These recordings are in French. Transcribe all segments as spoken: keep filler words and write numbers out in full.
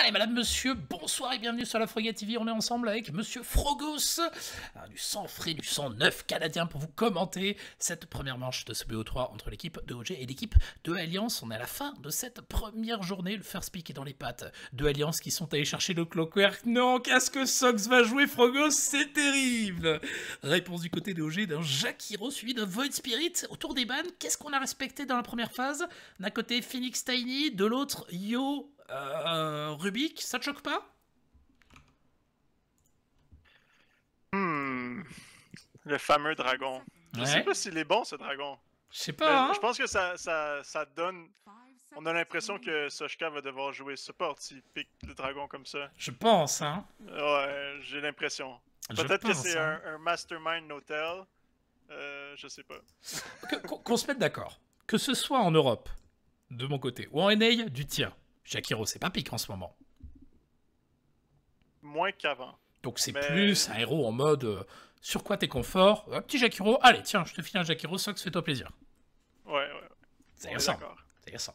Allez, madame, monsieur, bonsoir et bienvenue sur la Frogate T V. On est ensemble avec monsieur Frogos, hein, du sang frais, du sang neuf canadien pour vous commenter cette première manche de ce B O trois entre l'équipe de O G et l'équipe de Alliance. On est à la fin de cette première journée. Le first pick est dans les pattes de Alliance qui sont allés chercher le Clockwork. Non, qu'est-ce que Sox va jouer, Frogos? C'est terrible. Réponse du côté de O G d'un Jakiro suivi d'un Void Spirit. Autour des bans, qu'est-ce qu'on a respecté dans la première phase? D'un côté, Phoenix Tiny, de l'autre, Yo... Euh, Rubik, ça te choque pas? Hmm. Le fameux dragon. Je Ouais. sais pas s'il est bon, ce dragon. Je sais pas, hein? Je pense que ça, ça, ça donne... On a l'impression que Soshka va devoir jouer support s'il pique le dragon comme ça. Je pense, hein? Ouais, j'ai l'impression. Peut-être que c'est hein. un, un mastermind hotel. Euh, je sais pas. Qu'on qu se mette d'accord. Que ce soit en Europe, de mon côté, ou en N A, du tien. Jakiro, c'est pas pique en ce moment. Moins qu'avant. Donc c'est Mais... plus un héros en mode euh, sur quoi t'es confort. Un petit Jakiro, allez, tiens, je te file un Jakiro, Sox, fais-toi plaisir. Ouais, ouais. Ça y ressemble. Ça y ressemble.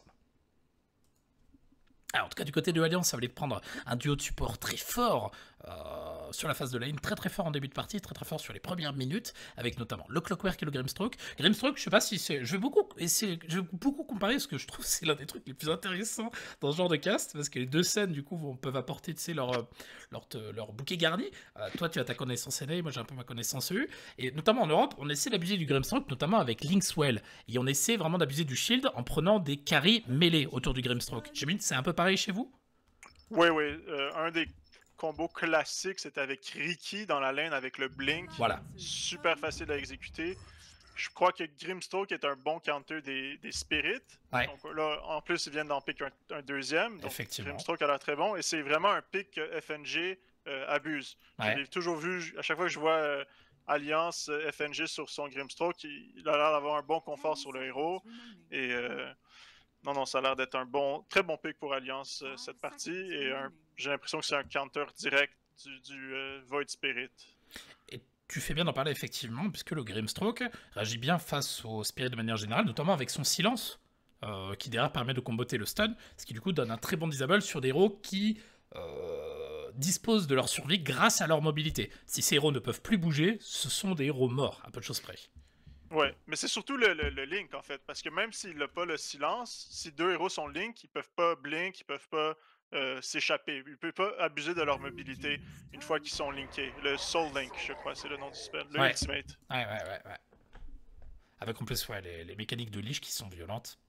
Alors, en tout cas, du côté de Alliance, ça voulait prendre un duo de support très fort euh, sur la phase de lane, très très fort en début de partie, très très fort sur les premières minutes, avec notamment le Clockwork et le Grimstroke. Grimstroke, je sais pas si c'est... Je vais beaucoup essayer, je vais beaucoup comparer, parce que je trouve que c'est l'un des trucs les plus intéressants dans ce genre de cast, parce que les deux scènes, du coup, vont, peuvent apporter, tu sais, leur, leur, leur bouquet garni. Euh, toi, tu as ta connaissance N A, moi j'ai un peu ma connaissance E U, et notamment en Europe, on essaie d'abuser du Grimstroke, notamment avec Linkswell, et on essaie vraiment d'abuser du shield en prenant des carries mêlés autour du Grimstroke. J'imagine que c'est un peu pareil chez vous? Oui, oui. Euh, un des combos classiques, c'était avec Riki dans la lane avec le Blink. Voilà. Super facile à exécuter. Je crois que Grimstroke est un bon counter des, des Spirits. Ouais. Donc là, en plus, ils viennent d'en pick un, un deuxième. Donc Effectivement. Grimstroke a l'air très bon. Et c'est vraiment un pick que F N G euh, abuse. Ouais. Je l'ai toujours vu, à chaque fois que je vois euh, Alliance euh, F N G sur son Grimstroke, il, il a l'air d'avoir un bon confort sur le héros. Et euh, non, non, ça a l'air d'être un bon, très bon pick pour Alliance euh, cette partie. Et j'ai l'impression que c'est un counter direct du, du euh, Void Spirit. Et tu fais bien d'en parler effectivement, puisque le Grimstroke réagit bien face au Spirit de manière générale, notamment avec son silence, euh, qui derrière permet de comboter le stun, ce qui du coup donne un très bon disable sur des héros qui euh, disposent de leur survie grâce à leur mobilité. Si ces héros ne peuvent plus bouger, ce sont des héros morts, à peu de choses près. Ouais, mais c'est surtout le, le, le link en fait, parce que même s'il n'a pas le silence, si deux héros sont link, ils peuvent pas blink, ils peuvent pas euh, s'échapper, ils peuvent pas abuser de leur mobilité une fois qu'ils sont linkés. Le Soul Link, je crois, c'est le nom du spell, le ouais. Ultimate. Ouais, ouais, ouais, ouais. Avec en plus, ouais, les, les mécaniques de leash qui sont violentes.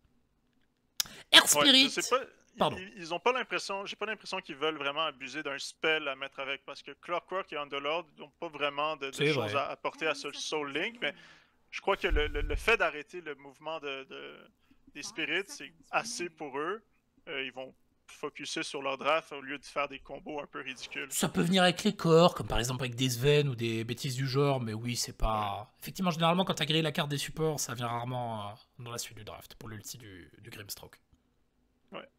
Air Spirit ouais, je sais pas, Pardon. Ils, ils ont pas l'impression, j'ai pas l'impression qu'ils veulent vraiment abuser d'un spell à mettre avec, parce que Clockwork et Underlord n'ont pas vraiment de, de choses à apporter à ce Soul Link, mais je crois que le, le, le fait d'arrêter le mouvement de, de, des spirits, c'est assez pour eux. Euh, ils vont focuser sur leur draft au lieu de faire des combos un peu ridicules. Ça peut venir avec les corps, comme par exemple avec des Sven ou des bêtises du genre, mais oui, c'est pas... Ouais. Effectivement, généralement, quand t'as grillé la carte des supports, ça vient rarement euh, dans la suite du draft, pour l'ulti du, du Grimstroke. Ouais.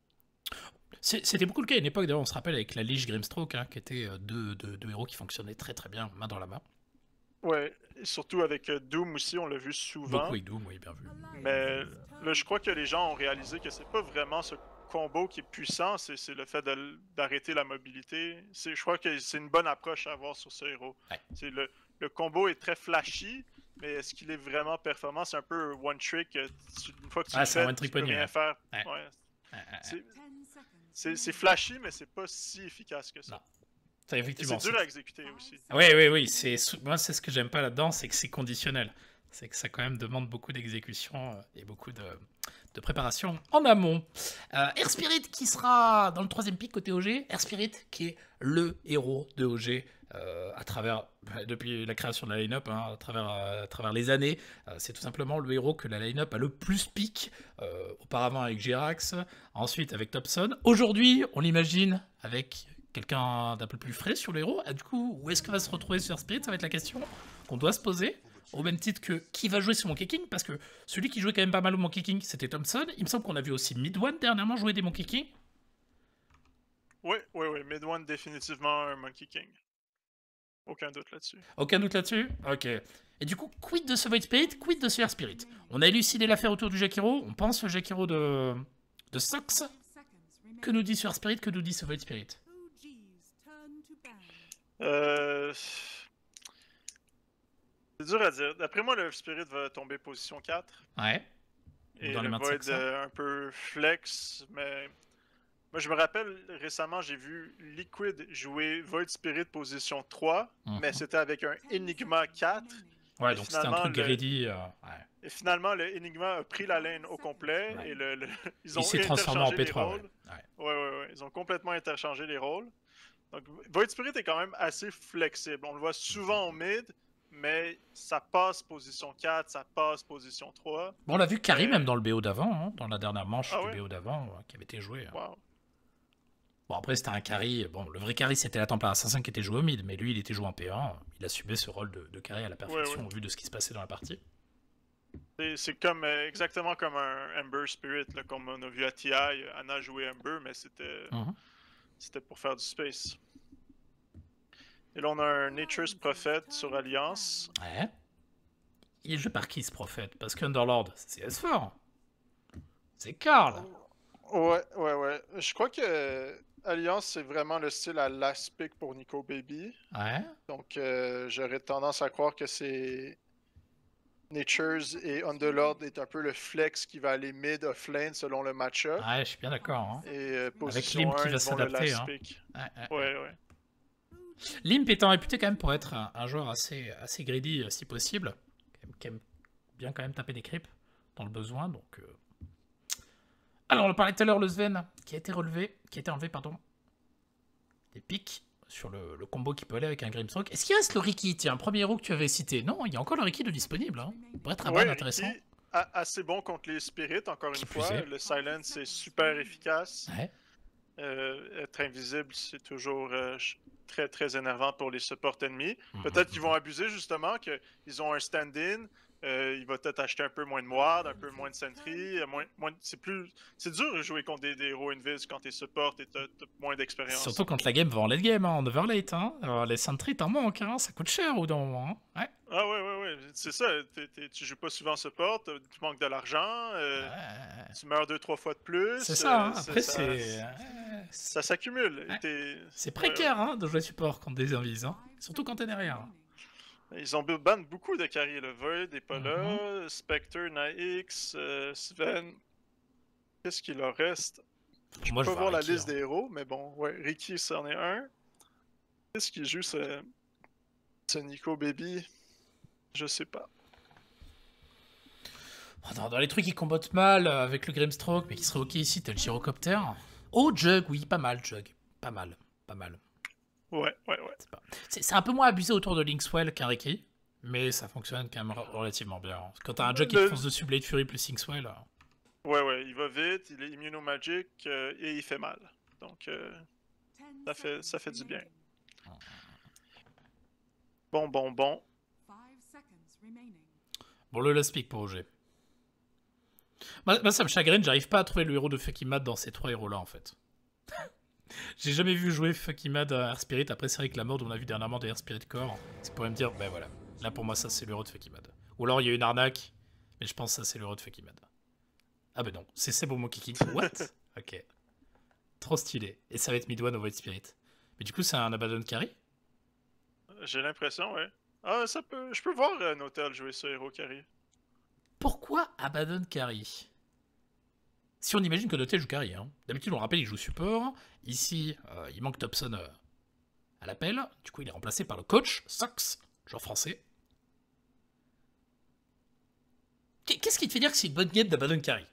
C'était beaucoup le cas à une époque, d'ailleurs, on se rappelle, avec la Liche Grimstroke, hein, qui étaient euh, deux, deux, deux héros qui fonctionnaient très très bien, main dans la main. Ouais, et surtout avec euh, Doom aussi, on l'a vu souvent. Beaucoup avec Doom, oui, bien vu. Mais là, je crois que les gens ont réalisé que c'est pas vraiment ce combo qui est puissant, c'est le fait d'arrêter la mobilité. Je crois que c'est une bonne approche à avoir sur ce héros. Ouais. Le, le combo est très flashy, mais est-ce qu'il est vraiment performant? C'est un peu one trick. Une fois que tu ah, le fais, tu peux rien ouais. faire. Ouais. Ouais. Ouais. C'est flashy, mais c'est pas si efficace que ça. Non. C'est dur à exécuter aussi. Oui, oui, oui. Moi, c'est ce que j'aime pas là-dedans, c'est que c'est conditionnel. C'est que ça quand même demande beaucoup d'exécution et beaucoup de, de préparation en amont. Euh, Air Spirit qui sera dans le troisième pick côté O G. Air Spirit qui est le héros de O G euh, à travers, depuis la création de la line-up, hein, à, travers, à travers les années. Euh, c'est tout simplement le héros que la line-up a le plus pick. Euh, auparavant avec Jirax, ensuite avec Thompson. Aujourd'hui, on l'imagine avec quelqu'un d'un peu plus frais sur le héros. Ah, du coup, où est-ce que va se retrouver sur Air Spirit? Ça va être la question qu'on doit se poser. Au même titre que qui va jouer sur Monkey King, parce que celui qui jouait quand même pas mal au Monkey King, c'était Thompson. Il me semble qu'on a vu aussi Mid One dernièrement jouer des Monkey King. Oui, oui, oui. Mid One, définitivement un Monkey King. Aucun doute là-dessus. Aucun doute là-dessus? Ok. Et du coup, quid de ce Void Spirit, quid de ce Air Spirit? On a élucidé l'affaire autour du Jakiro. On pense au Jakiro de, de Sox. Que nous dit sur Spirit, que nous dit ce Void Spirit? Euh... C'est dur à dire. D'après moi, le Spirit va tomber position quatre. Ouais. Et le Void euh, un peu flex, mais... Moi, je me rappelle, récemment, j'ai vu Liquid jouer Void Spirit position trois, mm-hmm. mais c'était avec un Enigma quatre. Ouais, donc c'était un truc le... greedy. Euh... Ouais. Et finalement, le Enigma a pris la lane au complet, ouais. et le, le... ils ont Il s'est transformé en P trois. Ouais. Ouais. Ouais, ouais, ouais. Ils ont complètement interchangé les rôles. Donc, Void Spirit est quand même assez flexible. On le voit souvent au mid, mais ça passe position quatre, ça passe position trois. Bon, on l'a vu Carry et... même dans le B O d'avant, hein, dans la dernière manche ah, du ouais? B O d'avant, euh, qui avait été joué. Wow. Hein. Bon, après, c'était un carry. Bon, le vrai carry, c'était la Templar Assassin qui était joué au mid, mais lui, il était joué en P un. Il assumait ce rôle de, de carry à la perfection, ouais, ouais. au vu de ce qui se passait dans la partie. C'est comme euh, exactement comme un Ember Spirit, là, comme on a vu à T I. Anna jouait Ember, mais c'était mm-hmm. c'était pour faire du space. Et là, on a un Nature's Prophet sur Alliance. Ouais. Il est joué par qui, ce prophète? Parce qu'Underlord, c'est C S quatre. C'est Karl. Ouais, ouais, ouais. Je crois que Alliance, c'est vraiment le style à last pick pour Nico Baby. Ouais. Donc, euh, j'aurais tendance à croire que c'est Nature's et Underlord est un peu le flex qui va aller mid off lane selon le match-up. Ouais, je suis bien d'accord. Hein. Et euh, avec Limp qui va s'adapter. Hein. Ouais, ouais. ouais, ouais. Limp étant réputé quand même pour être un, un joueur assez, assez greedy si possible, qui aime bien quand même taper des creeps dans le besoin. Donc, euh... alors on parlait tout à l'heure le Sven qui a été relevé, qui a été enlevé pardon, des pics sur le, le combo qui peut aller avec un Grimstroke. Est-ce qu'il reste le Riki? Tiens, un premier héros que tu avais cité. Non, il y a encore le Riki de disponible. Hein. Il pourrait être un ouais, bon intéressant. Riki, assez bon contre les spirits, encore qui une fois. Est. Le silence est super efficace. Ouais. Euh, être invisible, c'est toujours euh, très très énervant pour les supports ennemis. Mm-hmm. Peut-être qu'ils vont abuser justement, qu'ils ont un stand-in. Euh, il va peut-être acheter un peu moins de ward, un peu moins de sentry, moins, moins, c'est plus, c'est dur de jouer contre des, des héros invis quand t'es support et t'as moins d'expérience. Surtout quand la game va en late game, hein, en overlate, hein. Alors, les sentry t'en manques, hein, ça coûte cher au d'un moment. Hein. Ouais. Ah ouais ouais ouais, c'est ça. T'es, t'es, tu joues pas souvent support, tu manques de l'argent, euh, ouais. tu meurs deux trois fois de plus. C'est ça. Hein. Euh, Après ça, c'est, ça, ça s'accumule. Ouais. C'est précaire ouais, ouais. Hein, de jouer support contre des invis, hein. Surtout quand t'es derrière. Ils ont ban beaucoup de carrières. Le Void n'est pas mm-hmm. là. Spectre, Naix, euh, Sven. Qu'est-ce qu'il leur reste? Je Moi, peux je pas voir Ricky, la liste hein. des héros, mais bon, ouais, Riki, c'en est un. Qu'est-ce qui joue ce... ce Nico Baby? Je sais pas. Dans, dans les trucs qui combattent mal avec le Grimstroke, mais qui serait ok ici, t'as le Gyrocopter. Oh, Jug, oui, pas mal, Jug. Pas mal, pas mal. Ouais, ouais, ouais. C'est, pas... c'est, c'est un peu moins abusé autour de Linkswell qu'un Riki, mais ça fonctionne quand même relativement bien. Quand t'as un Jug qui le... te fonce dessus Blade Fury plus Linkswell... Là... Ouais, ouais, il va vite, il est immunomagic euh, et il fait mal. Donc, euh, ça, fait, ça fait du bien. Bon, bon, bon. Bon, le last pick pour O G. Moi, moi, ça me chagrine, j'arrive pas à trouver le héros de Fucky Mad dans ces trois héros-là, en fait. J'ai jamais vu jouer Fucky Mad à Air Spirit. Après, c'est vrai que la mode, on a vu dernièrement de Air Spirit Core. C'est pour me dire, ben voilà, là pour moi, ça c'est l'héros de Fucky Mad. Ou alors il y a une arnaque, mais je pense que ça c'est l'héros de Fucky Mad. Ah ben non, c'est Sebomo Kicking. What? Ok. Trop stylé. Et ça va être Mid-One au Void Spirit. Mais du coup, c'est un Abaddon Carry? J'ai l'impression, ouais. Ah, ça peut. Je peux voir un hôtel jouer ce héros carry. Pourquoi Abaddon Carry? Si on imagine que Notel joue carry, hein. D'habitude on rappelle il joue support, ici euh, il manque Thompson euh, à l'appel, du coup il est remplacé par le coach, Sox, joueur français. Qu'est-ce qui te fait dire que c'est une bonne game d'Abaddon Carry?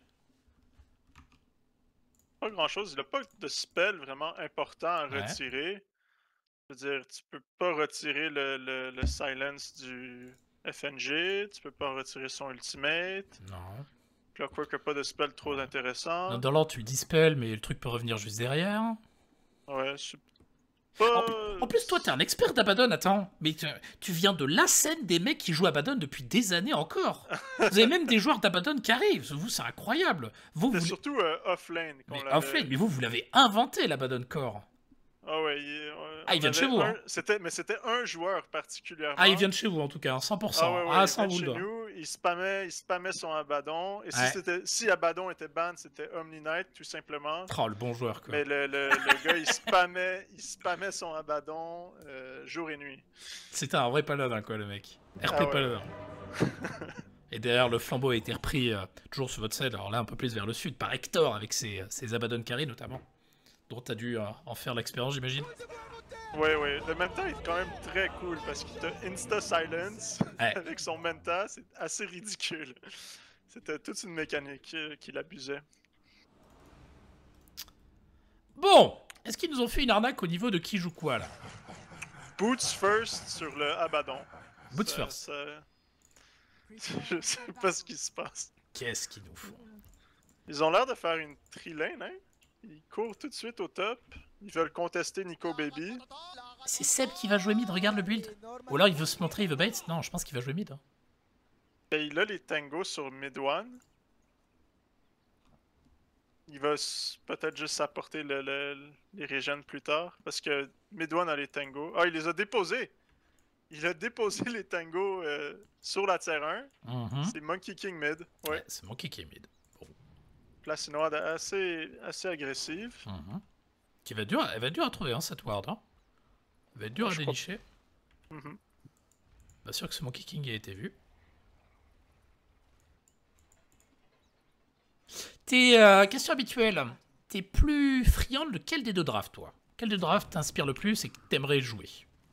Pas grand chose, il n'a pas de spell vraiment important à retirer. Ouais. Je veux dire, tu peux pas retirer le, le, le silence du F N G, tu peux pas retirer son ultimate. Non. Clockwork n'a pas de spell trop intéressant. Dans l'ordre, tu dispel, mais le truc peut revenir juste derrière. Ouais, je pas... En, en plus, toi, t'es un expert d'Abaddon, attends. Mais tu, tu viens de la scène des mecs qui jouent Abaddon depuis des années encore. Vous avez même des joueurs d'Abaddon qui arrivent. Vous, c'est incroyable. Vous, c'est vous... surtout euh, off-lane. Mais off-lane, mais vous, vous l'avez inventé, l'Abaddon Core. Ah ouais, il, ouais, ah, ils viennent chez vous, un... hein. C'était, mais c'était un joueur particulièrement. Ah, ils viennent chez vous en tout cas, cent pour cent. Ah ouais, ouais, ah il sans vient vous chez nous, il spammait, il spammait son Abaddon. Et ouais. si, c'était, si Abaddon était ban, c'était Omni Knight, tout simplement. Oh, le bon joueur, quoi. Mais le, le, le gars, il spammait, il spammait son Abaddon euh, jour et nuit. C'était un vrai paladin, quoi, le mec. R P Ah ouais. paladin. Et derrière, le flambeau a été repris, euh, toujours sur votre scène, alors là, un peu plus vers le sud, par Hector, avec ses, ses Abaddon carry, notamment. Dont t'as dû euh, en faire l'expérience, j'imagine. Ouais, ouais. Le Manta est quand même très cool, parce qu'il t'a insta-silence ouais. avec son Manta. C'est assez ridicule. C'était toute une mécanique euh, qu'il abusait. Bon, est-ce qu'ils nous ont fait une arnaque au niveau de qui joue quoi, là? Boots first sur le Abaddon. Boots ça, first. Ça... Je sais pas ce qui se passe. Qu'est-ce qu'ils nous font? Ils ont l'air de faire une trilane, hein? Ils courent tout de suite au top. Ils veulent contester Nico Baby. C'est Seb qui va jouer mid, regarde le build. Ou alors il veut se montrer, il veut bait. Non, je pense qu'il va jouer mid. Hein. Et il a les tangos sur mid one. Il va peut-être juste s'apporter le, le, les régènes plus tard. Parce que mid one a les tangos. Ah, il les a déposés! Il a déposé les tangos euh, sur la tier un. Mm-hmm. C'est Monkey King mid. Ouais, ouais c'est Monkey King mid. Bon. Placinoise assez, assez agressive. Mm-hmm. Qui va dur, elle va être dure à trouver, hein, cette ward. Hein. Elle va être dure oh, à dénicher. Crois... Mm-hmm. Pas sûr que ce Monkey King ait été vu. T'es, euh, question habituelle. T'es plus friand de quel des deux drafts, toi? Quel des drafts t'inspire le plus et que t'aimerais jouer?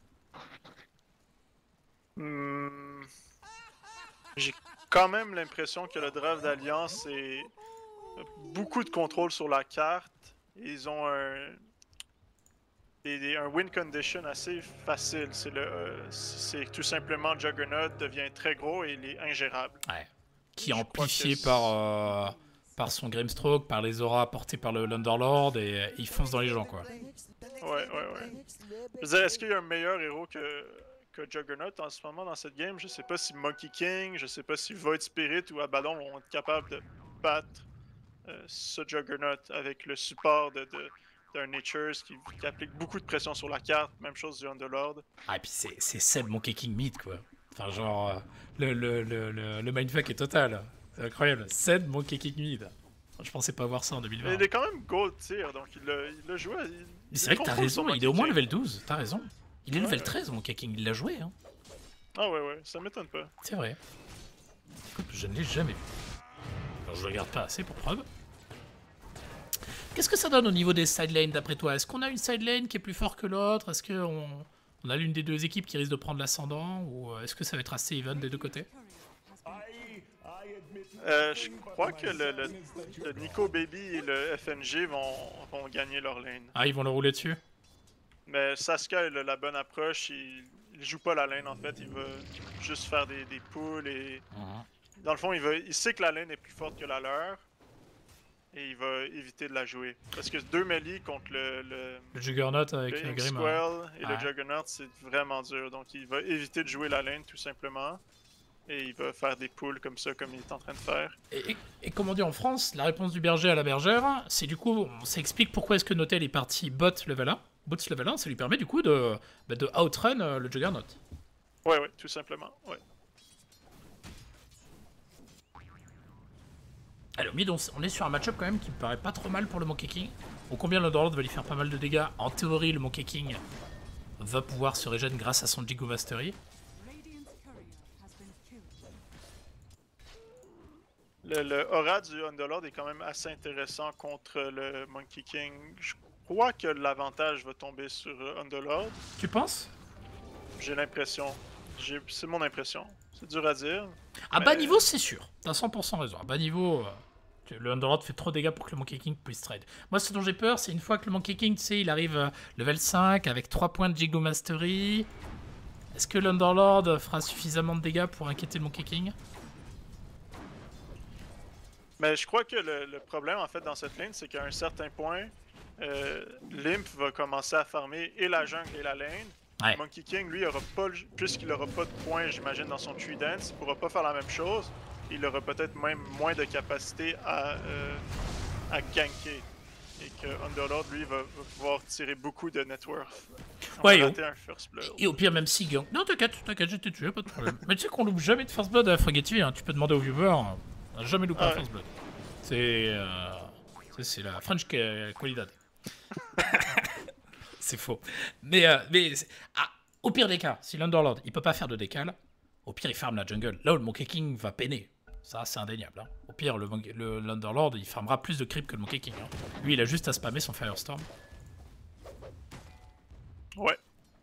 Hmm. J'ai quand même l'impression que le draft d'Alliance est beaucoup de contrôle sur la carte. Ils ont un, des, un win condition assez facile. C'est le, euh, c'est tout simplement Juggernaut devient très gros et il est ingérable. Ouais. Qui est amplifié par, euh, par son Grimstroke, par les auras apportées par le l'Underlord et, et il fonce dans les gens, quoi. Ouais, ouais, ouais. Je veux dire, est-ce qu'il y a un meilleur héros que... que Juggernaut en ce moment dans cette game? Je sais pas si Monkey King, je sais pas si Void Spirit ou Abaddon vont être capables de battre euh, ce Juggernaut avec le support de, de, d'un Natures qui, qui applique beaucoup de pression sur la carte, même chose du Underlord. Ah et puis c'est, c'est Seb Monkey King mid quoi. Enfin genre, euh, le, le, le, le, le mindfuck est total. C'est incroyable. Seb Monkey King mid. Je pensais pas voir ça en deux mille vingt. Mais il est quand même gold tier, donc il l'a, il l'a joué. Il, c'est vrai que t'as raison, il est au moins level douze, t'as raison. Il est ouais, level treize, ouais. Mon King, il l'a joué. Hein. Ah ouais, ouais, ça m'étonne pas. C'est vrai. Écoute, je ne l'ai jamais vu. Alors, je le regarde pas assez pour preuve. Qu'est-ce que ça donne au niveau des side lanes d'après toi? Est-ce qu'on a une side lane qui est plus forte que l'autre? Est-ce qu'on on a l'une des deux équipes qui risque de prendre l'ascendant? Ou est-ce que ça va être assez even des deux côtés? Euh, je crois que le, le, le Nico Baby et le F N G vont, vont gagner leur lane. Ah, ils vont le rouler dessus? Mais Saskia a la bonne approche, il, il joue pas la lane en fait, il va juste faire des, des pulls et... Uh-huh. Dans le fond, il, va, il sait que la lane est plus forte que la leur, et il va éviter de la jouer. Parce que deux melee contre le... Le, le Juggernaut avec le Grim. Squall et ah. le Juggernaut, c'est vraiment dur. Donc il va éviter de jouer la lane tout simplement. Et il va faire des pulls comme ça, comme il est en train de faire. Et, et, et comme on dit en France, la réponse du berger à la bergère, c'est du coup, ça explique pourquoi est-ce que Notel est parti bot level un. Bot level un, ça lui permet du coup de, bah, de outrun euh, le Juggernaut. Ouais, ouais, tout simplement, ouais. Alors, mid, on, on est sur un match-up quand même qui me paraît pas trop mal pour le Monkey King. Bon, combien l'Underlord va lui faire pas mal de dégâts. En théorie, le Monkey King va pouvoir se régénérer grâce à son Jigo Mastery. Le, le aura du Underlord est quand même assez intéressant contre le Monkey King. Je crois que l'avantage va tomber sur Underlord. Tu penses? J'ai l'impression. J'ai... C'est mon impression. C'est dur à dire. À mais... bas niveau, c'est sûr. T'as cent pour cent raison. À bas niveau, euh, le Underlord fait trop de dégâts pour que le Monkey King puisse trade. Moi, ce dont j'ai peur, c'est une fois que le Monkey King, tu sais, il arrive euh, level cinq avec trois points de Jigo Mastery. Est-ce que l'Underlord fera suffisamment de dégâts pour inquiéter le Monkey King? Mais je crois que le, le problème en fait dans cette lane, c'est qu'à un certain point, euh, Limp va commencer à farmer et la jungle et la lane. Ouais. Monkey King, lui, aura pas, puisqu'il n'aura pas de points, j'imagine, dans son tree dance, il pourra pas faire la même chose. Il aura peut-être même moins de capacité à, euh, à ganker. et que Underlord, lui, va, va pouvoir tirer beaucoup de net worth. On ouais, va rater un first blood. Et au pire, même si gang. Non, t'inquiète, t'inquiète, j'étais tué, pas de problème. Mais tu sais qu'on loupe jamais de first blood à Forget hein. Tu peux demander aux viewers, on a jamais loupé ah, un ouais. first blood. C'est. Euh... C'est la French qualidad. C'est faux. Mais, euh, mais ah, au pire des cas, si l'Underlord il peut pas faire de décal, au pire il farme la jungle. Là où le Monkey King va peiner. Ça, c'est indéniable. Hein. Au pire, le, le, l'Underlord il farmera plus de creep que le Monkey King. Hein. Lui, il a juste à spammer son Firestorm. Ouais.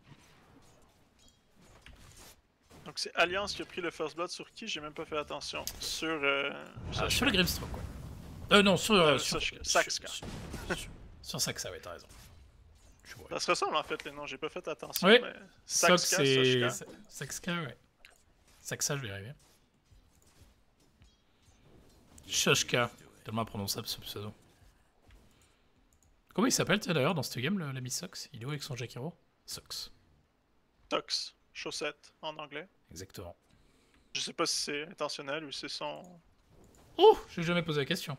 Donc c'est Alliance qui a pris le first blood sur qui? J'ai même pas fait attention. Sur. Euh, ah, sur le Grimstroke, quoi. Euh, non, sur. Euh, sur Saxka. Sur, sur, sur Saxka, ouais, t'as raison. Ça se ressemble en fait les noms, j'ai pas fait attention. Oui, mais... Saxka, c'est. Saxka, ouais. Saxka, je vais y arriver. Shoshka, tellement prononçable ce pseudo. Comment il s'appelle d'ailleurs dans ce game, l'ami Sox? Il est où avec son Jakiro? Sox. Sox, chaussette en anglais. Exactement. Je sais pas si c'est intentionnel ou si c'est son. Oh, j'ai jamais posé la question.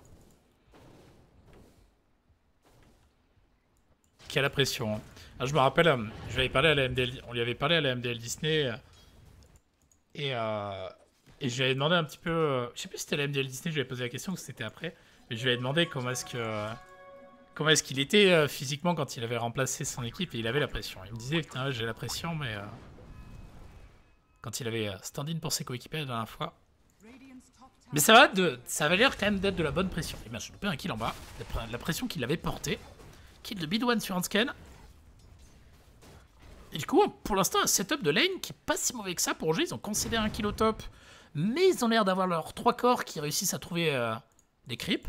Quelle pression. Hein. Alors, je me rappelle, euh, je lui avais parlé à la M D L, on lui avait parlé à la M D L Disney euh, et, euh, et je lui avais demandé un petit peu, euh, je sais plus si c'était la M D L Disney, je lui avais posé la question, que c'était après, mais je lui avais demandé comment est-ce que euh, comment est-ce qu'il était euh, physiquement quand il avait remplacé son équipe et il avait la pression. Il me disait putain j'ai la pression mais euh, quand il avait euh, stand-in pour ses coéquipiers la dernière fois. Mais ça va de, ça va l'air quand même d'être de la bonne pression. Et bien je loupé un kill en bas, la, la pression qu'il avait portée. Kill de Bid One sur Hansken. Et du coup, pour l'instant, un setup de lane qui est pas si mauvais que ça pour jouer. Ils ont concédé un kill au top, mais ils ont l'air d'avoir leurs trois corps qui réussissent à trouver euh, des creeps.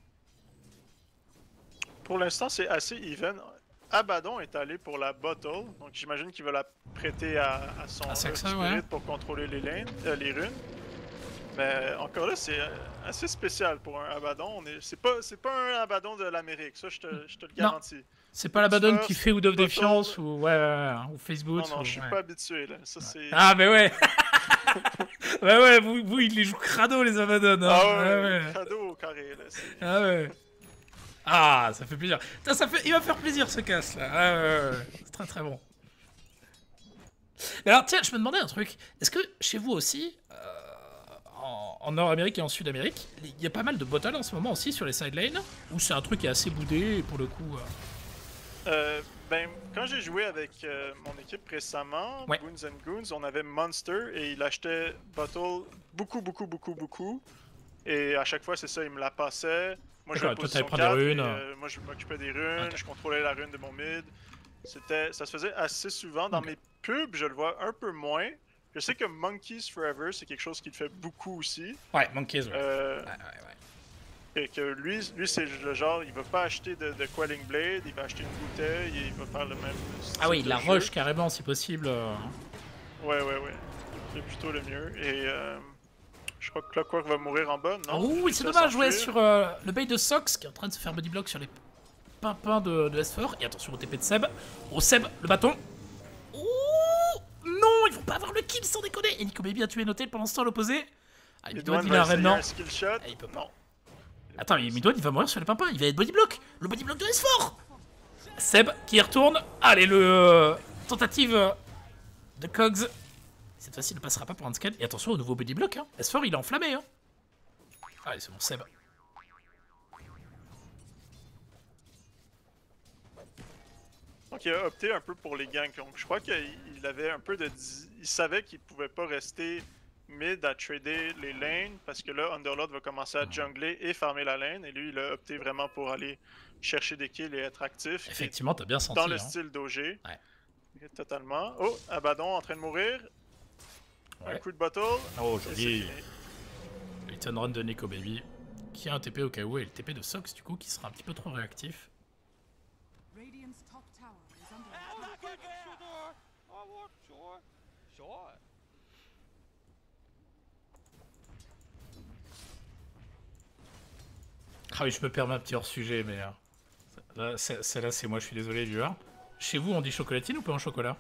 Pour l'instant, c'est assez even. Abaddon est allé pour la bottle, donc j'imagine qu'il va la prêter à, à son ah, spirit ouais. pour contrôler les lanes, euh, les runes. Mais encore là, c'est assez spécial pour un Abaddon. C'est pas, pas un Abaddon de l'Amérique, ça je te, je te le garantis. C'est pas l'Abaddon qui fait Wood of Defiance ou, ouais, ouais, ouais, ou Facebook. Non, non, ou, je suis ouais. pas habitué là. Ça, ouais. Ah, mais ouais! Ouais, ouais, vous, vous, ils les jouent crado les Abaddon. Hein. Ah, ouais, ouais, ouais. Crado au carré là. Ah, ouais. Ah, ça fait plaisir. Putain, ça fait... Il va faire plaisir ce casse là. Ah, ouais, ouais. C'est très très bon. Mais alors, tiens, je me demandais un truc. Est-ce que chez vous aussi. Euh... En Nord-Amérique et en Sud-Amérique, il y a pas mal de bottles en ce moment aussi sur les side lanes, ou c'est un truc qui est assez boudé pour le coup euh... Euh, ben, quand j'ai joué avec euh, mon équipe récemment, ouais. Boons and Goons, on avait Monster et il achetait bottle beaucoup, beaucoup, beaucoup, beaucoup. Et à chaque fois, c'est ça, il me la passait. Moi, je position quatre, des runes. Et, euh, moi, je m'occupais des runes, okay. Je contrôlais la rune de mon mid. C'était, ça se faisait assez souvent. Dans okay. mes pubs, je le vois un peu moins. Je sais que Monkeys Forever, c'est quelque chose qui le fait beaucoup aussi. Ouais, Monkeys, ouais. Euh, ouais, ouais, ouais. Et que lui, lui c'est le genre, il va pas acheter de, de Quelling Blade, il va acheter une bouteille et il va faire le même. Ah oui, il la rush carrément si possible. Ouais, ouais, ouais. C'est plutôt le mieux. Et euh, je crois que Clockwork va mourir en bas, non? Oh oui, c'est dommage, jouer sur euh, le bait de Sox qui est en train de se faire bodyblock sur les pimpins de, de S four. Et attention au T P de Seb. Oh Seb, le bâton. Non, ils vont pas avoir le kill sans déconner. Et Nico Baby a tué Notel pendant ce temps à l'opposé. Ah, Midone, il a un Revenant. Ah, il peut pas. Non. Attends, mais Midone, il va mourir sur les pimpins. Il va être bodyblock. Le bodyblock de S four. Seb qui y retourne. Allez, le euh, tentative de Cogs. Cette fois-ci, il ne passera pas pour un scan. Et attention au nouveau bodyblock. Hein. S four, il est enflammé. Hein. Allez, c'est bon, Seb. Donc il a opté un peu pour les ganks. Donc je crois qu'il avait un peu de... Il savait qu'il pouvait pas rester mid à trader les lanes parce que là, Underlord va commencer à jungler et farmer la lane. Et lui, il a opté vraiment pour aller chercher des kills et être actif. Effectivement, t'as bien senti. Dans le hein. style d'O G. Ouais. Totalement. Oh, Abaddon en train de mourir. Ouais. Un coup de bottle. Oh, joli. Le turn run de Nico Baby. Qui a un T P au cas où et le T P de Sox, du coup, qui sera un petit peu trop réactif. Ah oui, je me permets un petit hors-sujet, mais... Euh, celle-là, c'est moi, je suis désolé, viewer. Chez vous, on dit chocolatine ou pas en chocolat?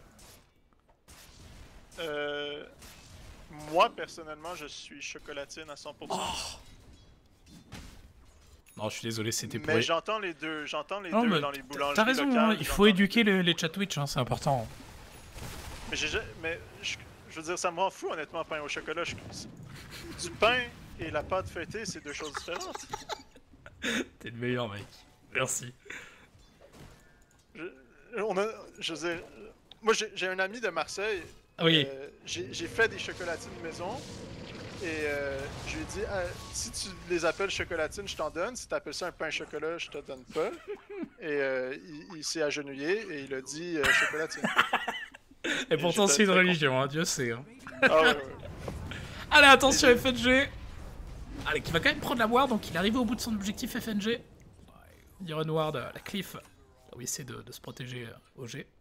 Euh... Moi, personnellement, je suis chocolatine à cent pour cent. Oh. Non, je suis désolé, c'était pour... Mais j'entends les deux, j'entends les non, deux dans les boulangeries. T'as raison, locales, hein, il faut éduquer les, les chats Twitch, hein, c'est important. Mais, mais je, je veux dire, ça me rend fou honnêtement, pain au chocolat. Je, du pain et la pâte feuilletée, c'est deux choses différentes. T'es le meilleur, mec. Merci. Je, on a, je veux dire, moi j'ai un ami de Marseille. Oui. Euh, j'ai fait des chocolatines maison. Et euh, je lui ai dit, ah, si tu les appelles chocolatines, je t'en donne. Si tu appelles ça un pain chocolat, je te donne pas. Et euh, il, il s'est agenouillé et il a dit euh, chocolatine. Et, et pourtant, c'est une religion, hein, Dieu sait. Hein. Ah ouais, ouais. Allez, attention, et... F N G. Allez, qui va quand même prendre la ward, donc il est arrivé au bout de son objectif F N G. Il run ward à la cliff. Là où il essaie de, de se protéger euh, O G.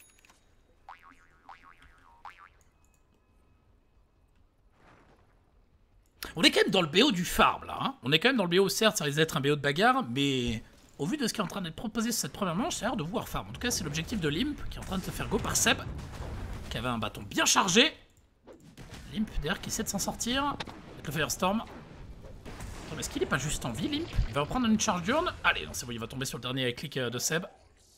On est quand même dans le B O du farm, là. Hein. On est quand même dans le B O, certes, ça risque d'être un B O de bagarre, mais au vu de ce qui est en train d'être proposé sur cette première manche, ça a l'air de voir farm. En tout cas, c'est l'objectif de Limp, qui est en train de se faire go par Seb, qui avait un bâton bien chargé. Limp, d'ailleurs, qui essaie de s'en sortir, avec le Firestorm. Attends, mais est-ce qu'il est pas juste en vie, Limp? Il va reprendre une charge d'urne. Allez, non, c'est bon, il va tomber sur le dernier clic de Seb.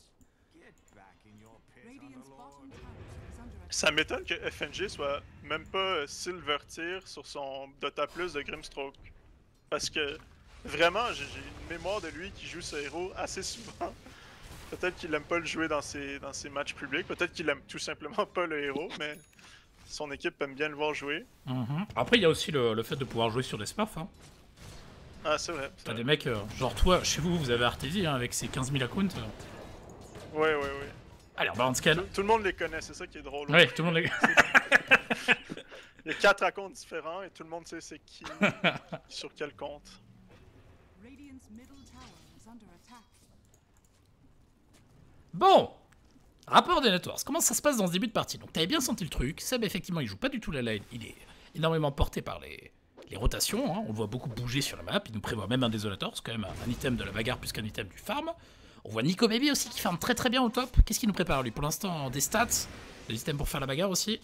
Ça m'étonne que F N G soit même pas Silver Tier sur son Dota Plus de Grimstroke. Parce que vraiment, j'ai une mémoire de lui qui joue ce héros assez souvent. Peut-être qu'il aime pas le jouer dans ses, dans ses matchs publics, peut-être qu'il aime tout simplement pas le héros, mais son équipe aime bien le voir jouer. Mm-hmm. Après, il y a aussi le, le fait de pouvoir jouer sur des smurfs. Hein. Ah, c'est vrai. T'as des mecs, euh, genre toi, chez vous, vous avez Arteezy hein, avec ses quinze mille accounts. Euh... Ouais, ouais, ouais. Allez, on va en scan. Tout, tout le monde les connaît, c'est ça qui est drôle. Ouais, tout le monde les Il y a quatre accounts différents et tout le monde sait c'est qui, sur quel compte. Bon, rapport des networks. Comment ça se passe dans ce début de partie? Donc, t'avais bien senti le truc. Seb, effectivement, il joue pas du tout la lane. Il est énormément porté par les, les rotations. Hein. On le voit beaucoup bouger sur la map. Il nous prévoit même un désolator. C'est quand même un item de la bagarre plus qu'un item du farm. On voit Nico Baby aussi qui farm très très bien au top. Qu'est-ce qu'il nous prépare lui? Pour l'instant, des stats, des items pour faire la bagarre aussi.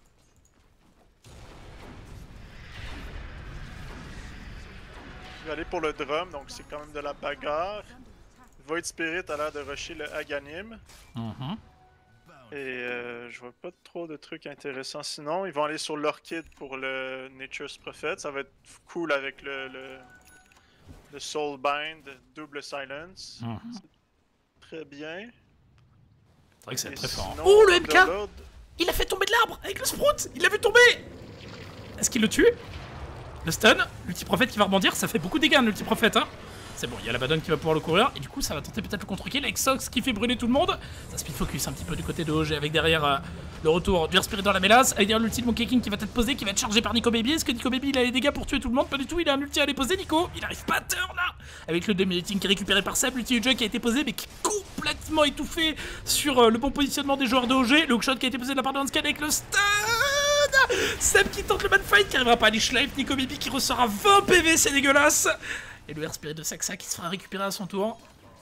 Il va aller pour le drum, donc c'est quand même de la bagarre. Void Spirit a l'air de rusher le Aghanim. Mm-hmm. Et euh, je vois pas trop de trucs intéressants sinon. Ils vont aller sur l'Orchid pour le Nature's Prophet. Ça va être cool avec le, le, le Soulbind, double silence. Mm-hmm. Très bien. C'est vrai que c'est très fort. Sinon, Oh, le M K Underlord... Il a fait tomber de l'arbre avec le Sprout. Il l'a vu tomber. Est-ce qu'il le tue? Le stun, l'ulti-prophète qui va rebondir, ça fait beaucoup de dégâts, l'ulti-prophète, hein. C'est bon, il y a la Badon qui va pouvoir le courir, et du coup, ça va tenter peut-être le contre-kill avec Sox qui fait brûler tout le monde. Ça speed focus un petit peu du côté de O G avec derrière euh, le retour du Spirit dans la mélasse, avec derrière l'ulti de Monkey King qui va être posé, qui va être chargé par Nico Baby. Est-ce que Nico Baby il a les dégâts pour tuer tout le monde? Pas du tout, il a un ulti à aller poser, Nico. Il arrive pas à turn là. Avec le Dominating qui est récupéré par Seb, l'ulti Ujug qui a été posé, mais qui est complètement étouffé sur euh, le bon positionnement des joueurs de O G. Le hookshot qui a été posé de la part de Hanscan avec le stun. Seb qui tente le manfight, qui arrivera pas à aller schleif. Nico Baby qui ressort à vingt P V, c'est dégueulasse. Et le Air Spirit de Saxa qui se fera récupérer à son tour.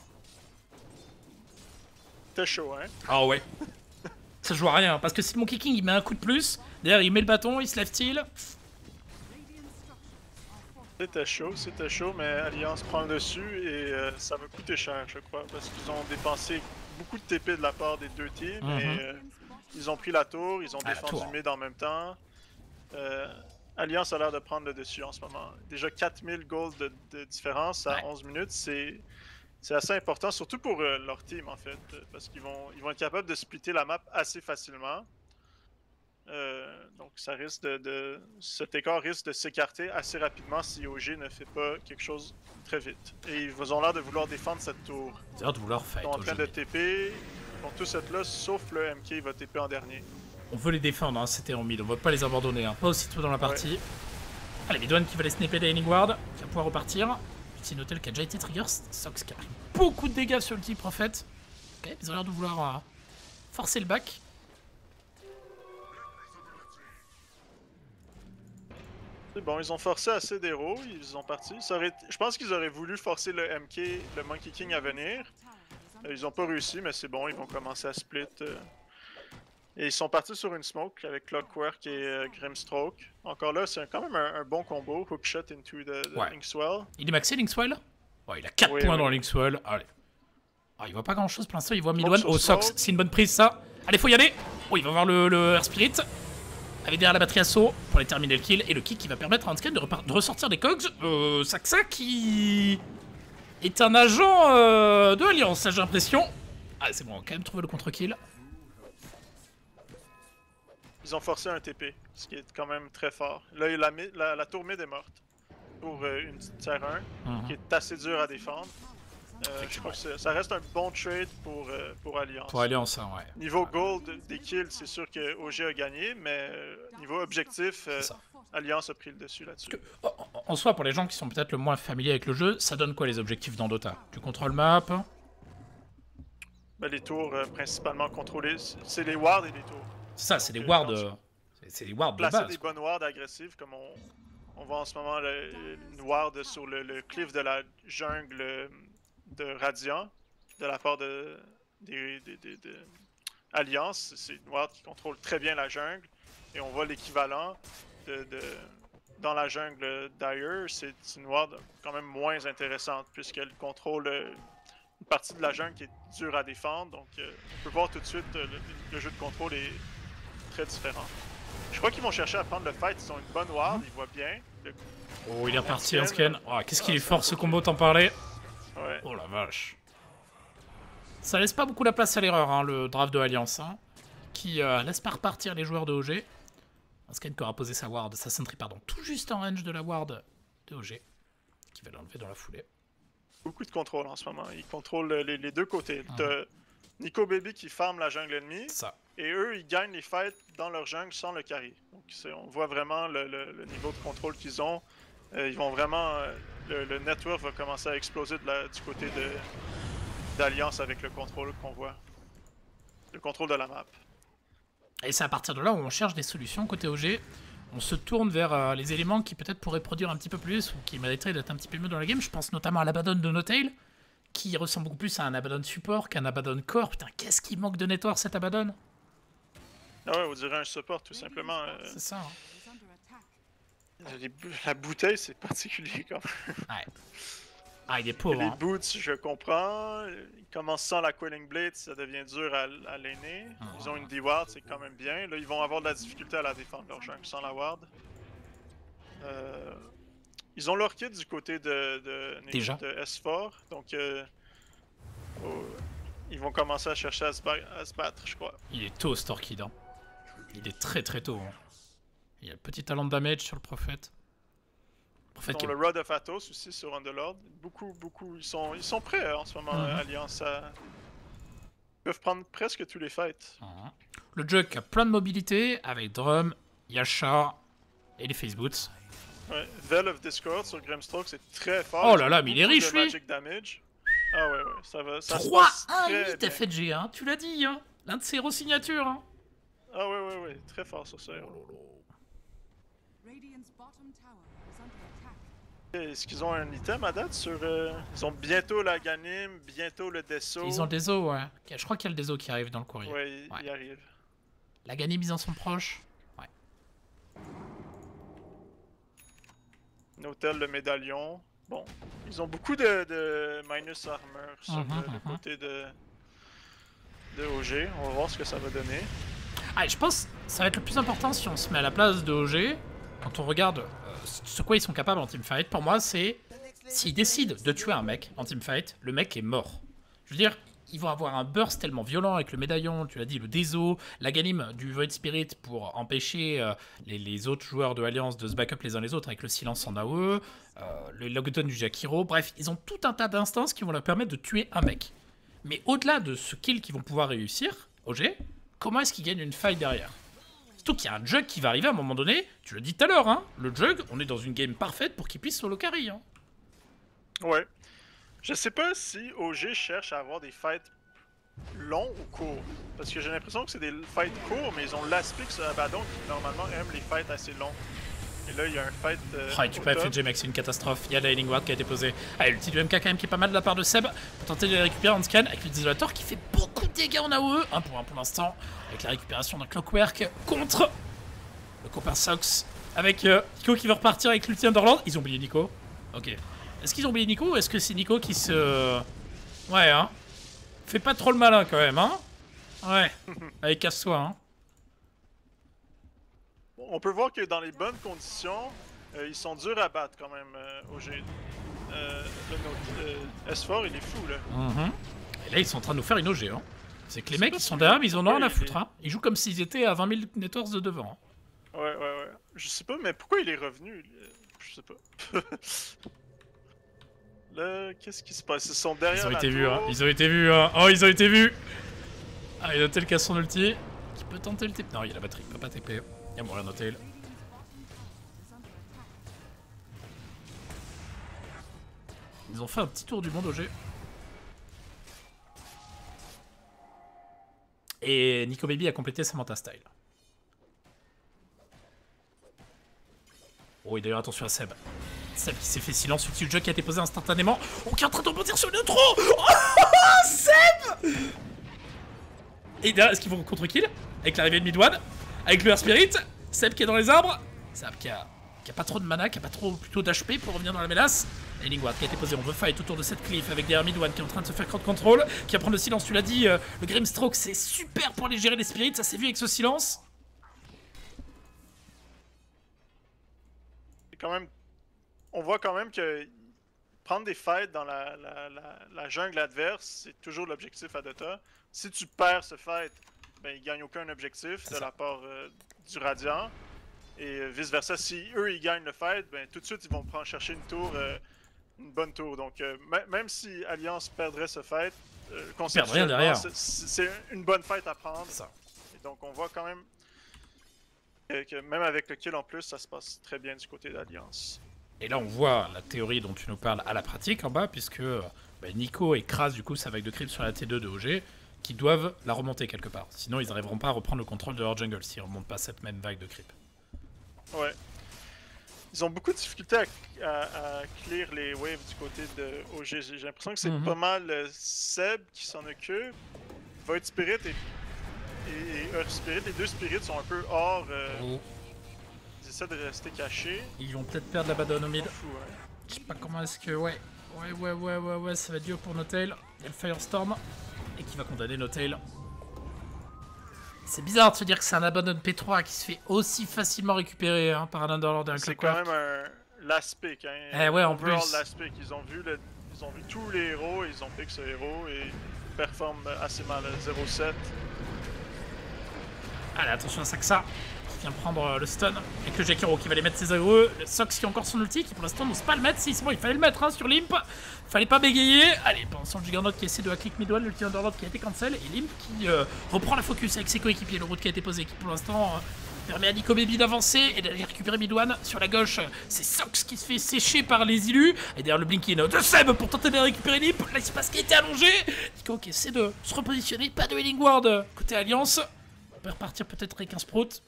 T'es chaud, hein? Ah ouais. Ça joue à rien, parce que si le Monkey King il met un coup de plus, d'ailleurs il met le bâton, il se lève-t-il. C'était chaud, c'était chaud, mais Alliance prend le dessus et euh, ça va coûter cher, je crois, parce qu'ils ont dépensé beaucoup de T P de la part des deux teams mm-hmm. et euh, ils ont pris la tour, ils ont ah, défendu mid en même temps. Euh, Alliance a l'air de prendre le dessus en ce moment. Déjà quatre mille gold de, de différence à ouais. onze minutes, c'est assez important, surtout pour euh, leur team en fait, parce qu'ils vont, ils vont être capables de splitter la map assez facilement. Euh, donc ça risque de, de, cet écart risque de s'écarter assez rapidement si O G ne fait pas quelque chose très vite. Et ils ont l'air de vouloir défendre cette tour. Ils ont l'air de vouloir fight. Ils sont en train de T P, ils vont tous être là, sauf le M K il va T P en dernier. On veut les défendre, hein, c'était en mid, on va pas les abandonner, hein. Pas aussitôt dans la partie. Ouais. Allez, Midone qui va les snapper la Healing Ward, qui va pouvoir repartir. Petit Notel qui a déjà été trigger, Sox qui a pris beaucoup de dégâts sur le petit prophète. Ok, ils ont l'air de vouloir euh, forcer le back. C'est bon, ils ont forcé assez d'héros, ils ont parti. Ça aurait... Je pense qu'ils auraient voulu forcer le M K, le Monkey King à venir. Euh, ils ont pas réussi, mais c'est bon, ils vont commencer à split. Euh... Et ils sont partis sur une smoke avec Clockwork et euh, Grimstroke. Encore là, c'est quand même un, un bon combo. Hookshot into the, the ouais. Inkswell. Il est maxé, Inkswell? Oh, il a quatre oui, points oui. dans Linkswell. Allez. Ah, il voit pas grand chose pour l'instant, il voit Midone. Oh, Sox, c'est une bonne prise ça. Allez, faut y aller. Oh, il va voir le, le Air Spirit. Avec derrière la batterie assaut pour les terminer le kill. Et le kick qui va permettre à Hansken de, de ressortir des cogs. Euh, Saxa qui est un agent euh, de Alliance, j'ai l'impression. Ah, c'est bon, on va quand même trouver le contre-kill. Ils ont forcé un T P, ce qui est quand même très fort. Là, la, la, la tour mid est morte pour euh, une petite tier un, mm-hmm. qui est assez dur à défendre. Euh, je crois que ça reste un bon trade pour, euh, pour Alliance. Pour Alliance, hein, ouais. Niveau gold des kills, c'est sûr que O G a gagné, mais euh, niveau objectif, euh, Alliance a pris le dessus là-dessus. En, en soi, pour les gens qui sont peut-être le moins familiers avec le jeu, ça donne quoi les objectifs dans Dota? Tu contrôles map? Ben, les tours, euh, principalement contrôlés, c'est les wards et les tours. C'est ça, c'est des wards. Euh, c'est des wards de base. Placer des bonnes wards agressives, comme on, on voit en ce moment le, une ward sur le, le cliff de la jungle de Radiant, de la part de, de, de, de, de Alliance. C'est une ward qui contrôle très bien la jungle, et on voit l'équivalent de, de, dans la jungle d'Ire. C'est une ward quand même moins intéressante, puisqu'elle contrôle une partie de la jungle qui est dure à défendre. Donc euh, on peut voir tout de suite euh, le, le jeu de contrôle est très différent. Je crois qu'ils vont chercher à prendre le fight. Ils ont une bonne ward, ils voient bien. Le... Oh, il est reparti, Hansken. Oh, qu'est-ce qu'il est fort ce combo, t'en parlais. Ouais. Oh la vache. Ça laisse pas beaucoup la place à l'erreur, hein, le draft de Alliance, hein, qui euh, laisse pas repartir les joueurs de O G. Hansken qui aura posé sa ward, sa sentry, pardon, tout juste en range de la ward de O G, qui va l'enlever dans la foulée. Beaucoup de contrôle en ce moment. Ils contrôlent les, les deux côtés. Mmh. T'as Nico Baby qui farme la jungle ennemie. Ça. Et eux, ils gagnent les fights dans leur jungle sans le carry. Donc on voit vraiment le, le, le niveau de contrôle qu'ils ont. Euh, ils vont vraiment... Euh, le, le network va commencer à exploser de la, du côté d'Alliance avec le contrôle qu'on voit. Le contrôle de la map. Et c'est à partir de là où on cherche des solutions côté O G. On se tourne vers euh, les éléments qui peut-être pourraient produire un petit peu plus ou qui mériteraient d'être un petit peu mieux dans la game. Je pense notamment à l'Abaddon de Notail, qui ressemble beaucoup plus à un Abaddon support qu'un Abaddon core. Putain, qu'est-ce qui manque de network cet Abaddon? Ah ouais, on dirait un support tout simplement. Euh... C'est ça. Hein. Les, la bouteille, c'est particulier quand même. Ouais. Ah, il est pauvre. Les hein. boots, je comprends. Ils commencent sans la Quelling Blade, ça devient dur à, à laner. Ils oh. ont une D-Ward, c'est quand même bien. Là, ils vont avoir de la difficulté à la défendre, leur jungle, sans la Ward. Euh... Ils ont leur kit du côté de, de, Déjà. de S quatre, donc euh... oh... ils vont commencer à chercher à se, à se battre, je crois. Il est tôt, Storkid. Hein. Il est très très tôt. Hein. Il y a le petit talent de damage sur le prophète. Ils ont le Rod of Athos aussi sur Underlord. Beaucoup, beaucoup. Ils sont, ils sont prêts en ce moment, mm-hmm. Alliance. À... Ils peuvent prendre presque tous les fights. Mm-hmm. Le Juck a plein de mobilité avec Drum, Yasha et les Faceboots. Ouais, Veil of Discord sur Grimstroke, c'est très fort. Oh là là, mais il est riche lui. Magic damage. Ah ouais, ouais, ça va. Ça trois un huit F G, hein, tu l'as dit, hein. L'un de ses héros signatures. Hein. Ah ouais, ouais, ouais, très fort sur ça. Est-ce qu'ils ont un item à date sur... Euh... Ils ont bientôt la Ganim, bientôt le Deso. Ils ont le Deso, ouais. Je crois qu'il y a le Deso qui arrive dans le courrier. Ouais, il, ouais. il arrive. La Ganim, ils en sont proches. Ouais. Hôtel, le médaillon. Bon, ils ont beaucoup de, de minus armor sur mm-hmm, le, le mm-hmm. côté de, de O G. On va voir ce que ça va donner. Ah, je pense que ça va être le plus important si on se met à la place de O G. Quand on regarde euh, ce quoi ils sont capables en teamfight, pour moi, c'est s'ils décident de tuer un mec en teamfight, le mec est mort. Je veux dire, ils vont avoir un burst tellement violent avec le médaillon, tu l'as dit, le Deso, la Ganim du Void Spirit pour empêcher euh, les, les autres joueurs de Alliance de se back up les uns les autres avec le silence en A O E, euh, le Lockdown du Jakiro, bref, ils ont tout un tas d'instances qui vont leur permettre de tuer un mec. Mais au-delà de ce kill qu'ils vont pouvoir réussir, O G, comment est-ce qu'ils gagnent une fight derrière? Surtout qu'il y a un Jug qui va arriver à un moment donné, tu le dis tout à l'heure, hein, le Jug, on est dans une game parfaite pour qu'il puisse solo carry. Hein. Ouais. Je sais pas si O G cherche à avoir des fights longs ou courts. Parce que j'ai l'impression que c'est des fights courts, mais ils ont l'Aspix Abaddon qui normalement aime les fights assez longs. Et là, il y a un fight. Euh, oh, tu peux F G mec, c'est une catastrophe. Il y a la Healing Ward qui a été posée. Allez, le petit du M K quand même qui est pas mal de la part de Seb pour tenter de les récupérer en scan avec l'utilisateur qui fait beaucoup de dégâts en A O E. un pour un pour l'instant, avec la récupération d'un Clockwork contre le copain Sox. Avec euh, Nico qui veut repartir avec l'ulti Underland. Ils ont oublié Nico. Ok. Est-ce qu'ils ont oublié Nico ou est-ce que c'est Nico qui se... Ouais, hein. Fais pas trop le malin quand même, hein. Ouais. Allez, casse-toi, hein. On peut voir que dans les bonnes conditions, euh, ils sont durs à battre quand même, euh, O G. Euh, le euh, S quatre, il est fou, là. Mm-hmm. Et là, ils sont en train de nous faire une O G, hein. C'est que les mecs, ils sont derrière, mais ils en ont rien à foutre, hein. Ils jouent comme s'ils étaient à vingt mille networks de devant. Hein. Ouais, ouais, ouais. Je sais pas, mais pourquoi il est revenu? Je sais pas. Là, qu'est-ce qui se passe? Ils sont derrière Ils ont la été tour. vus, hein. Ils ont été vus, hein. Oh, ils ont été vus. Ah, il a tel qu'à son ulti. Qui peut tenter le T P? Non, il y a la batterie, il peut pas T P. Il y a moyen noter. Ils ont fait un petit tour du monde O G. Et Nico Baby a complété sa Manta Style. Oh, et d'ailleurs, attention à Seb. Seb qui s'est fait silence, ulti, le jeu qui a été posé instantanément. Oh, qui est en train de rebondir sur le neutro. Oh, Seb. Et derrière, est-ce qu'ils vont contre-kill? Avec l'arrivée de Midwan, avec le Air Spirit, Seb qui est dans les arbres. Seb qui a, qui a pas trop de mana, qui a pas trop plutôt d'H P pour revenir dans la mélasse. Et Lingward qui a été posé, on veut fight autour de cette cliff avec derrière Midwan qui est en train de se faire crowd control, qui va prendre le silence, tu l'as dit, euh, le Grimstroke c'est super pour aller gérer les spirits, ça s'est vu avec ce silence. C'est quand même... On voit quand même que prendre des fights dans la, la, la, la jungle adverse, c'est toujours l'objectif à Dota. Si tu perds ce fight, ben, ils gagnent aucun objectif de la part euh, du Radiant. Et euh, vice versa, si eux ils gagnent le fight, ben, tout de suite ils vont prendre chercher une tour, euh, une bonne tour. Donc euh, même si Alliance perdrait ce fight, euh, conceptuellement, c'est une bonne fight à prendre. Ça. Et donc on voit quand même que, que même avec le kill en plus, ça se passe très bien du côté d'Alliance. Et là on voit la théorie dont tu nous parles à la pratique en bas, puisque bah, Nico écrase du coup sa vague de creep sur la T deux de O G, qui doivent la remonter quelque part. Sinon ils n'arriveront pas à reprendre le contrôle de leur jungle s'ils ne remontent pas cette même vague de creep. Ouais. Ils ont beaucoup de difficultés à, à, à clear les waves du côté de O G. J'ai l'impression que c'est mm-hmm. pas mal euh, Seb qui s'en occupe. Void Spirit et, et, et Earth Spirit, les deux spirits sont un peu hors. Euh, oh. Ils essaient de rester cachés. Ils vont peut-être perdre la Badon au mid. Fou, ouais. Je sais pas comment est-ce que. Ouais. Ouais, ouais, ouais, ouais, ouais, ça va être dur pour Notail. Il y a le Firestorm. Et qui va condamner Notail. C'est bizarre de se dire que c'est un abandon P trois qui se fait aussi facilement récupérer hein, par un Underlord et un Clockwork. C'est quand même un last pick. Hein. Eh ouais, en plus. Last pick. Ils ont vu le... ils ont vu tous les héros, et ils ont pick ce héros et ils performent assez mal. zéro sept. Allez, attention à Saxa qui vient prendre le stun. Avec le Jakiro qui va les mettre ses aggro. Le Sox qui a encore son ulti qui pour l'instant n'ose pas le mettre. Si c'est bon, il fallait le mettre hein, sur Limp. Fallait pas bégayer. Allez, pensons le Juggernaut qui essaie de hack Midwan, l'ulti Underlord qui a été cancel. Et Limp qui euh, reprend la focus avec ses coéquipiers. Le route qui a été posé qui pour l'instant euh, permet à Nico Baby d'avancer et d'aller récupérer Midwan. Sur la gauche, c'est Sox qui se fait sécher par les illus. Et derrière le Blinkin de Seb pour tenter de récupérer Limp. Là, il se passe qui était allongé. Nico qui essaie de se repositionner. Pas de Healing Ward côté Alliance. On peut repartir peut-être avec un Sprout.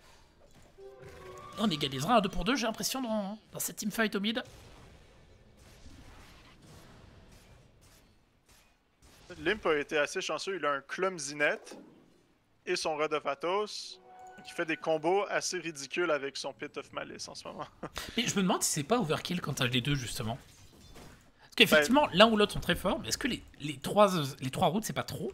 On égalisera un deux pour deux, j'ai l'impression, dans, dans cette teamfight au mid. Limp a été assez chanceux, il a un Clumsy Net et son Rod of Athos qui fait des combos assez ridicules avec son Pit of Malice en ce moment. Mais je me demande si c'est pas overkill quand t'as les deux justement. Parce qu'effectivement, ben, l'un ou l'autre sont très forts, mais est-ce que les, les, trois, les trois routes c'est pas trop?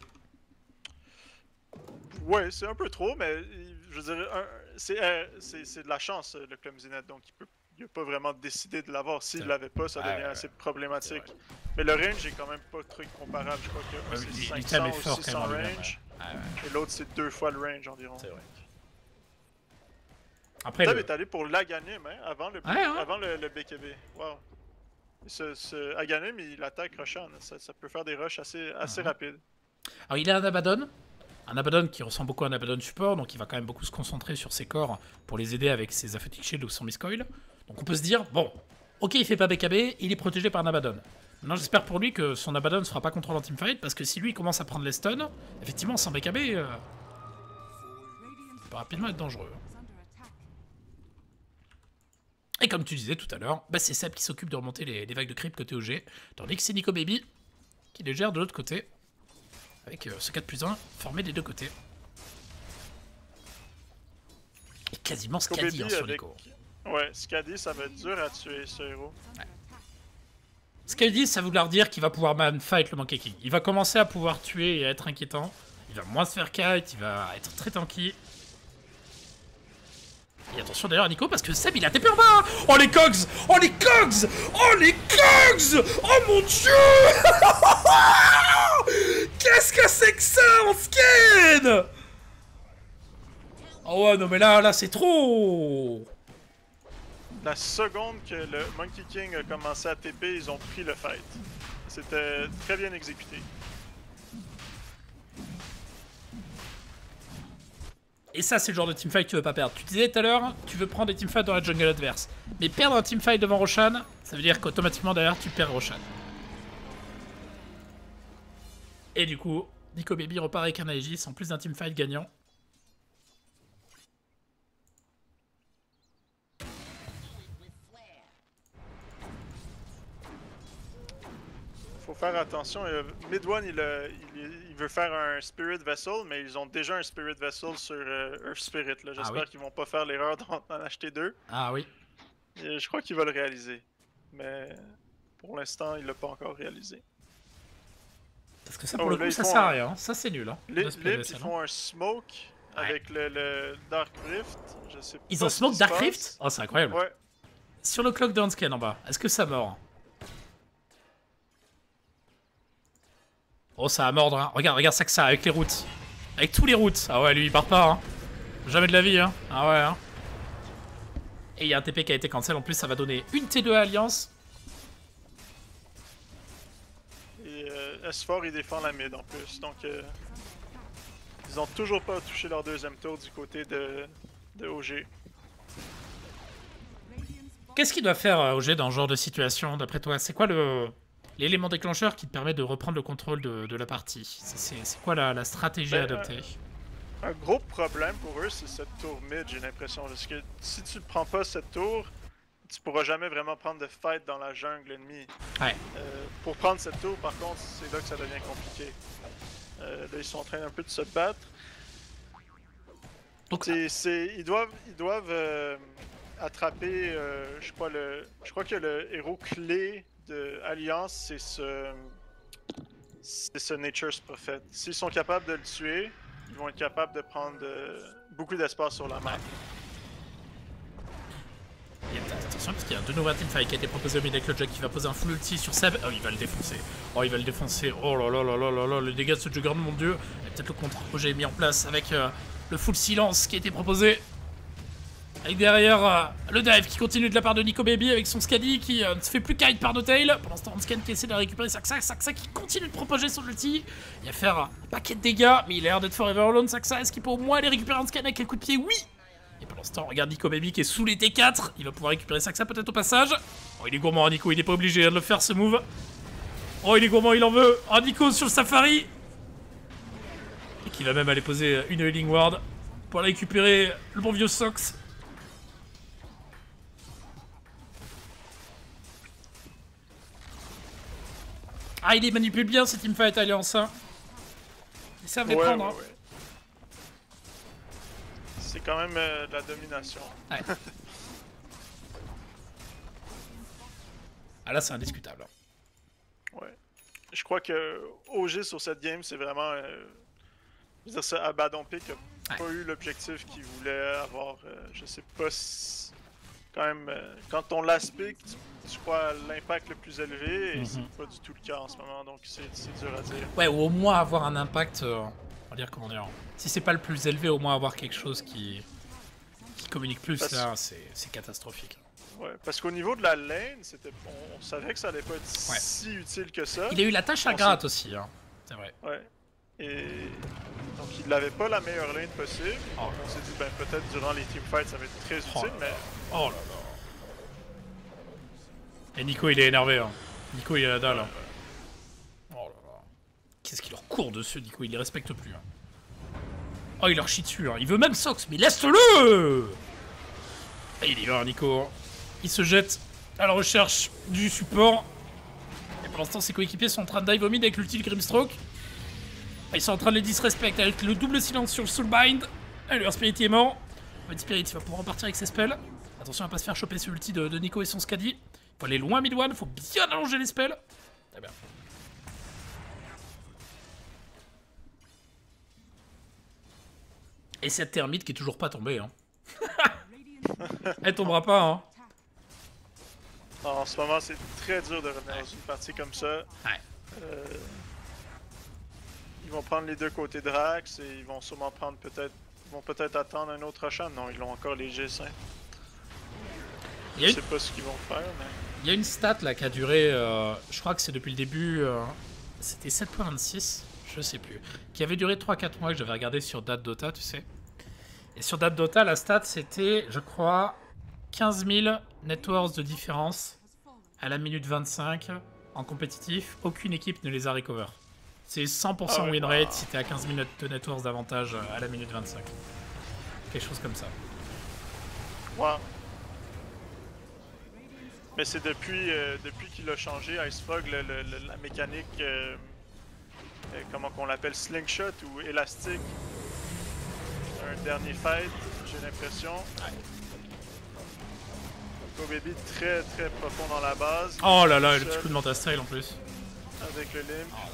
Ouais, c'est un peu trop, mais je veux dire, c'est euh, de la chance le Clumsy Net, donc il peut il n'a pas vraiment décidé de l'avoir. S'il ne l'avait pas, ça devenait ouais, assez problématique. Mais le range est quand même pas très comparable. Je crois que ouais, c'est cinq cents ou six cents range. Ouais. Ouais. Et l'autre, c'est deux fois le range environ. C'est vrai. Après, Tab le... est allé pour l'Aganim hein, avant le, ouais, hein. avant le, le B K B. Wow. Ce, ce Aganim, il attaque Roshan. Ça, ça peut faire des rushs assez, assez uh-huh. rapides. Alors, il a un Abaddon. Un Abaddon qui ressemble beaucoup à un Abaddon support, donc il va quand même beaucoup se concentrer sur ses corps pour les aider avec ses Aphotic Shield ou son Miscoil. Donc on peut se dire, bon, ok il fait pas B K B, il est protégé par un Abaddon. Maintenant j'espère pour lui que son Abaddon ne sera pas contrôlé en teamfight, parce que si lui commence à prendre les stuns, effectivement sans B K B, euh, ça peut rapidement être dangereux. Et comme tu disais tout à l'heure, bah c'est Seb qui s'occupe de remonter les, les vagues de creep côté O G, tandis que c'est Nico Baby qui les gère de l'autre côté, avec euh, ce quatre plus un formé des deux côtés. Et quasiment Skadi hein, sur avec... Nico. Ouais, Skadi, ça va être dur à tuer ce héros. Ouais. Ce qu'elle dit, ça veut dire qu'il va pouvoir man fight le Monkey King. Il va commencer à pouvoir tuer et à être inquiétant. Il va moins se faire kite, il va être très tanky. Et attention d'ailleurs à Nico parce que Seb il a T P en bas. Oh les cogs. Oh les cogs. Oh les cogs. Oh mon dieu. Qu'est-ce que c'est que ça en scan? Oh ouais non mais là, là c'est trop. La seconde que le Monkey King a commencé à T P, ils ont pris le fight. C'était très bien exécuté. Et ça, c'est le genre de teamfight que tu veux pas perdre. Tu disais tout à l'heure, tu veux prendre des teamfights dans la jungle adverse. Mais perdre un teamfight devant Roshan, ça veut dire qu'automatiquement derrière, tu perds Roshan. Et du coup, Nico Baby repart avec un Aegis en plus d'un teamfight gagnant. Faut faire attention. Mid one, il, il, il veut faire un Spirit Vessel, mais ils ont déjà un Spirit Vessel sur euh, Earth Spirit. J'espère ah oui. qu'ils vont pas faire l'erreur d'en acheter deux. Ah oui. Et je crois qu'il va le réaliser. Mais pour l'instant, il l'a pas encore réalisé. Parce que ça, pour oh, le coup, ça sert à rien. Ça, c'est nul. Hein, Lip, ils font un smoke ouais. avec le, le Dark Rift. Je sais ils ont smoke Dark Rift? Oh, c'est incroyable. Ouais. Sur le clock down scan en bas, est-ce que ça mord? Oh, ça va mordre, hein. Regarde, regarde ça que ça, avec les routes. Avec tous les routes. Ah ouais, lui, il part pas, hein. Jamais de la vie, hein. Ah ouais, hein. Et il y a un T P qui a été cancel. En plus, ça va donner une T deux à Alliance. Et euh, S quatre, il défend la mid en plus. Donc, euh, ils ont toujours pas touché leur deuxième tour du côté de, de O G. Qu'est-ce qu'il doit faire, O G, dans ce genre de situation, d'après toi? C'est quoi le... l'élément déclencheur qui te permet de reprendre le contrôle de, de la partie? C'est quoi la, la stratégie ben, à adopter? Un, un gros problème pour eux, c'est cette tour mid, j'ai l'impression. Parce que si tu ne prends pas cette tour, tu pourras jamais vraiment prendre de fight dans la jungle ennemie. Ouais. Euh, pour prendre cette tour, par contre, c'est là que ça devient compliqué. Euh, là, ils sont en train un peu de se battre. Donc, ils doivent, ils doivent euh, attraper, euh, je crois, le, je crois que le héros clé de Alliance, c'est ce... c'est ce Nature's Prophet. S'ils sont capables de le tuer, ils vont être capables de prendre euh, beaucoup d'espace sur la map. Et attention parce qu'il y a un de nouveaux teamfights qui a été proposé au mid avec le Jack qui va poser un full ulti sur Seb. Oh, il va le défoncer. Oh, il va le défoncer. Oh là là là là là là, le dégât de ce Juggernaut, mon dieu. Et peut-être le contre-projet mis en place avec euh, le full silence qui a été proposé. Avec derrière euh, le dive qui continue de la part de Nico Baby avec son Scadi qui euh, ne se fait plus kite par Notail. Pendant ce temps, Scan qui essaie de récupérer Saxa. Saxa qui continue de propager son ulti. Il va faire un paquet de dégâts, mais il a l'air d'être forever alone. Saxa, est-ce qu'il peut au moins aller récupérer un Scan avec un coup de pied? Oui. Et pendant ce temps, regarde Nico Baby qui est sous les T quatre. Il va pouvoir récupérer Saxa peut-être au passage. Oh, il est gourmand, Nico. Il n'est pas obligé de le faire ce move. Oh, il est gourmand, il en veut. Oh, Nico sur le Safari. Et qui va même aller poser une Healing Ward pour aller récupérer le bon vieux Sox. Ah, il les manipule bien ces teamfight Alliance. Hein. Ils savent les ouais, prendre. Ouais, hein. ouais. C'est quand même euh, de la domination. Ouais. Ah là, c'est indiscutable. Ouais. Je crois que O G sur cette game, c'est vraiment. Euh, je veux dire, ça, Abaddon Peak n'a ouais. pas eu l'objectif qu'il voulait avoir. Euh, je sais pas si. Quand même, euh, quand on l'aspect, tu crois l'impact le plus élevé, et mm-hmm. c'est pas du tout le cas en ce moment, donc c'est dur à dire. Ouais, ou au moins avoir un impact, euh, on va dire comment dire, si c'est pas le plus élevé, au moins avoir quelque chose qui, qui communique plus, parce... là, c'est catastrophique. Ouais, parce qu'au niveau de la lane, on, on savait que ça allait pas être ouais. si utile que ça. Il a eu la tâche ingrate aussi, hein. C'est vrai. Ouais. Et donc il n'avait pas la meilleure lane possible. Oh. On s'est dit, ben peut-être durant les teamfights ça va être très utile, oh mais... Oh là là. Et Nico il est énervé, hein. Nico il est à la dalle. Hein. Oh là là. Qu'est-ce qu'il leur court dessus, Nico, il les respecte plus. Hein. Oh, il leur chie dessus, hein. Il veut même Sox, mais laisse-le. Et il y va, Nico. Il se jette à la recherche du support. Et pour l'instant, ses coéquipiers sont en train de dive au mid avec l'ulti de Grimstroke. Ils sont en train de les disrespect avec le double silence sur le Soulbind. Allez, leur Spirit est mort. Spirit va pouvoir repartir avec ses spells. Attention à ne pas se faire choper sur l'ulti de, de Nico et son Scadi. Faut aller loin mid one, faut bien allonger les spells. Très bien. Et cette termite qui est toujours pas tombée. Hein. Elle tombera pas. Hein. Non, en ce moment, c'est très dur de revenir dans une partie comme ça. Ouais. Euh, ils vont prendre les deux côtés Drax et ils vont sûrement prendre peut-être. Ils vont peut-être attendre un autre Roshan. Non, ils ont encore les G cinq. Je une... sais pas ce qu'ils vont faire, mais. Il y a une stat là qui a duré. Euh, je crois que c'est depuis le début. Euh, C'était sept point vingt-six. Je sais plus. Qui avait duré trois quatre mois que j'avais regardé sur Date Dota, tu sais. Et sur Date Dota, la stat c'était, je crois, quinze mille networks de différence à la minute vingt-cinq en compétitif. Aucune équipe ne les a recover. C'est cent pour cent ah ouais, win rate si t'es à quinze mille de networks d'avantage à la minute vingt-cinq. Quelque chose comme ça. Wow. Mais c'est depuis, euh, depuis qu'il a changé Icefrog, le, le, le, la mécanique, euh, euh, comment qu'on l'appelle, slingshot ou élastique. Un dernier fight, j'ai l'impression. Kobaby très très profond dans la base. Oh là là, le petit coup de Manta-Style en plus. Avec le limp. Oh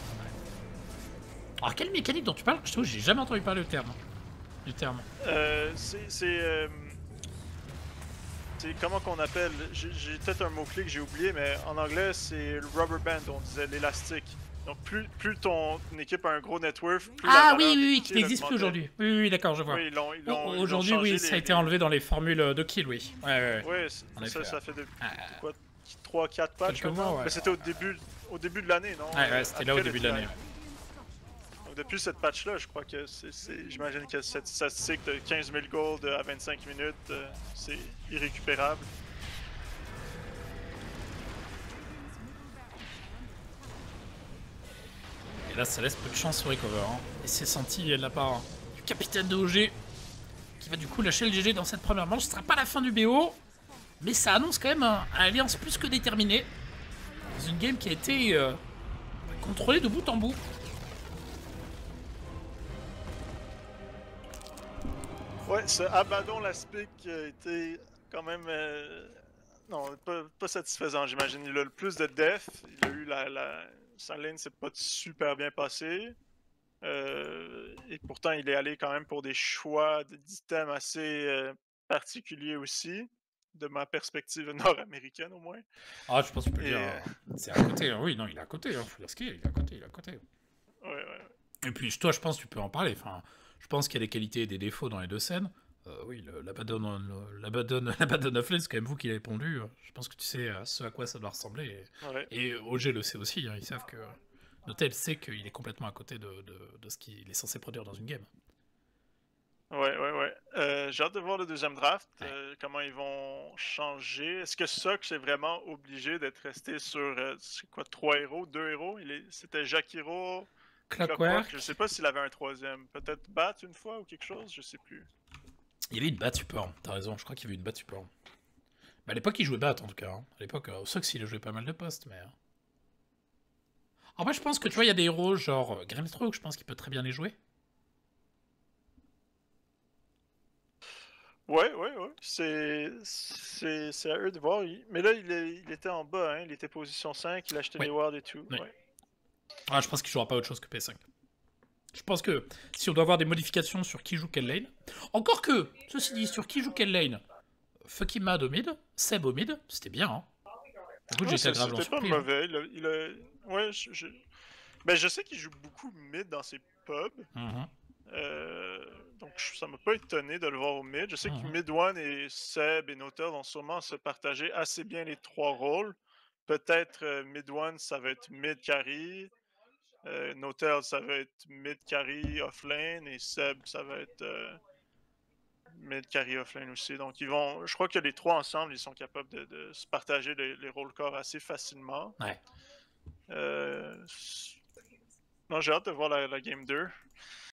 Alors quelle mécanique dont tu parles? Je trouve que j'ai jamais entendu parler du terme. Du terme. Euh, c'est... Euh, c'est comment qu'on appelle, j'ai peut-être un mot-clé que j'ai oublié, mais en anglais c'est le rubber band, on disait l'élastique. Donc plus, plus ton équipe a un gros net worth, plus ah la oui, oui, oui, qui n'existe plus aujourd'hui. Oui, oui, oui d'accord, je vois. Oui, aujourd'hui, oui, ça a été enlevé dans les formules de kill, oui. Ouais, ouais, ouais. Oui, ça, ça fait de, ah, quoi, trois quatre patchs maintenant. Ouais. Mais c'était au début, au début de l'année, non? Ouais, ouais, c'était là au début de l'année. Donc depuis cette patch-là, je crois que c'est, j'imagine que cette statistique de quinze mille gold à vingt-cinq minutes, euh, c'est irrécupérable. Et là, ça laisse peu de chance au recover. Hein. Et c'est senti de la part du capitaine de O G qui va du coup lâcher le G G dans cette première manche. Ce sera pas la fin du B O, mais ça annonce quand même un, un alliance plus que déterminée. Dans une game qui a été euh, contrôlée de bout en bout. Ouais, ce Abaddon l'aspect qui a été quand même euh, non pas, pas satisfaisant, j'imagine. Il a le plus de def, il a eu la, la... sa lane s'est pas super bien passée. Euh, et pourtant il est allé quand même pour des choix d'items assez euh, particuliers aussi, de ma perspective nord-américaine au moins. Ah, je pense que tu peux et... dire, euh... c'est à côté, hein. Oui, non, il est à côté, hein. Faut dire ce qu'il est, il est à côté, il est à côté. Ouais, ouais. Et puis toi, je pense que tu peux en parler, enfin... Je pense qu'il y a des qualités et des défauts dans les deux scènes. Euh, oui, l'Abaddon of Lane, c'est quand même vous qui l'avez pondu. Je pense que tu sais à ce à quoi ça doit ressembler. Et, ouais. et O G le sait aussi. Hein, ils savent que Notel sait qu'il est complètement à côté de, de, de ce qu'il est censé produire dans une game. Ouais, ouais, ouais. Euh, J'ai hâte de voir le deuxième draft. Ouais. Euh, comment ils vont changer. Est-ce que Sox est vraiment obligé d'être resté sur euh, quoi, trois héros, deux héros? C'était Jakiro. Clockwork. Je sais pas s'il avait un troisième. Peut-être Bat une fois ou quelque chose, je sais plus. Il y avait une Bat support, t'as raison, je crois qu'il y avait une Bat support. Mais à l'époque, il jouait Bat en tout cas. Hein. À l'époque, au Sox, il a joué pas mal de postes, mais. En vrai, je pense que tu vois, il y a des héros genre Grimstroke, je pense qu'il peut très bien les jouer. Ouais, ouais, ouais. C'est à eux de voir. Mais là, il, est, il était en bas, hein. Il était position cinq, il achetait ouais. les wards et tout. Ouais. Ouais. Ah, je pense qu'il jouera pas autre chose que P cinq. Je pense que si on doit avoir des modifications sur qui joue quelle lane, encore que, ceci dit, sur qui joue quelle lane, Fucky Mad au mid, Seb au mid, c'était bien. Hein. Écoute, ouais, j'étais agréablement surpris. C'était pas mauvais. Il a, il a... Ouais, je, je... Ben, je sais qu'il joue beaucoup mid dans ses pubs. Mm-hmm. euh... Donc ça m'a pas étonné de le voir au mid. Je sais mm-hmm. que mid one et Seb et Notel vont sûrement se partager assez bien les trois rôles. Peut-être euh, mid one, ça va être mid carry. Euh, Notel, ça va être mid carry offlane et Seb, ça va être euh, mid carry offlane aussi. Donc ils vont, je crois que les trois ensemble, ils sont capables de, de se partager les, les rôles corps assez facilement. Ouais. Euh... Non, j'ai hâte de voir la, la game deux.